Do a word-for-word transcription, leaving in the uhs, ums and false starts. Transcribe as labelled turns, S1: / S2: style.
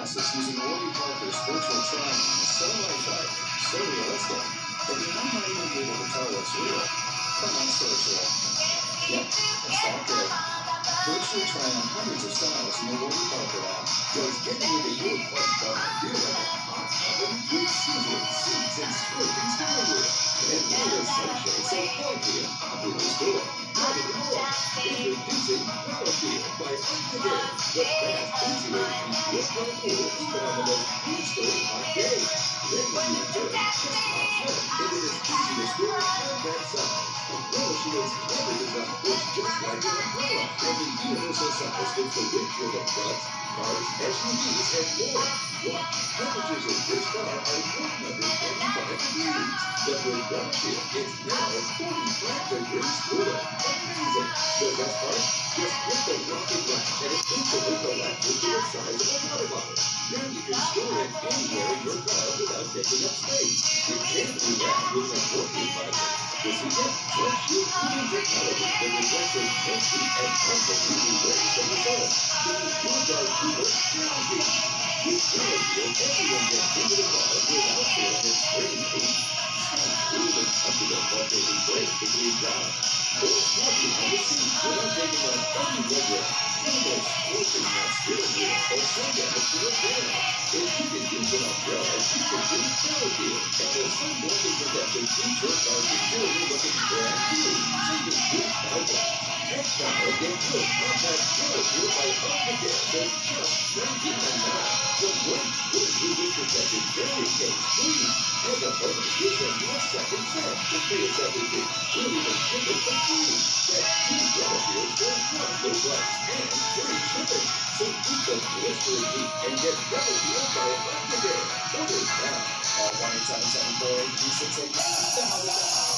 S1: process using Warby Parker's virtual try-on is so lifelike, so realistic, that you might not even be able to tell what's real from what's virtual. Yep, it's that good. Virtually try on hundreds of styles in the Warby Parker app. Does getting into your clutch car feel like a hot oven with sizzling seats and scorching steering wheel? And water sunshine so funky and popular store. Not anymore. Introducing Powerfield by Octagate. The fast, easy way to keep your car cool even on the most blistering hot day. Then when you return, just pop one, and it is easy to store and that size. The Powerfield's clever design works just like an umbrella, and the universal size fits the windshield of trucks, cars, S U Vs, and more. Watch, temperatures in this car are one hundred twenty-five degrees. But with Powerfield, it's now forty-five degrees cooler. Amazing! The best part? Just click the rocket latch and it instantly collapses to the size of a water bottle. Now you can store it anywhere in your car without taking up space. You can't do that with a working bike. The secret? Flex Shield cooling technology that reflects intensity and constantly rays from the sun. This is your car cooler guaranteed. With Powerfield, everyone gets into the car without feeling its spraying heat. Stay cool and comfortable while taking breaks between jobs. Or snug behind the seat without taking on any leg Feel those scorching hot steering wheel or sun damage to your hair. If you can use an umbrella, you can use Powerfield. And the sun blocking protection keeps your car securely looking brand new. Saving good thousands. Next now, get your compact Powerfield by Octagate for just nineteen ninety-nine. The great good Bluetooth protected carrying case free. And the bonus gives them one second set to pay a separate fee. We'll even ship it for free. That's two Powerfields for one low price and free shipping. So keep the blistering heat and get Powerfield by Octagate. Order now. Call one eight seven seven four eight three six eight.